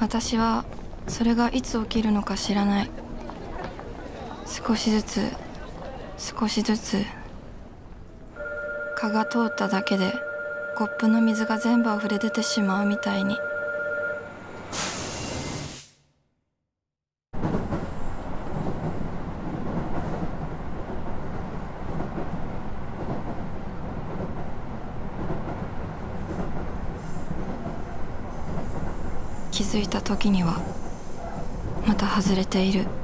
私はそれがいつ起きるのか知らない。少しずつ少しずつ、蚊が通っただけでコップの水が全部溢れ出てしまうみたいに。気づいた時にはまた外れている。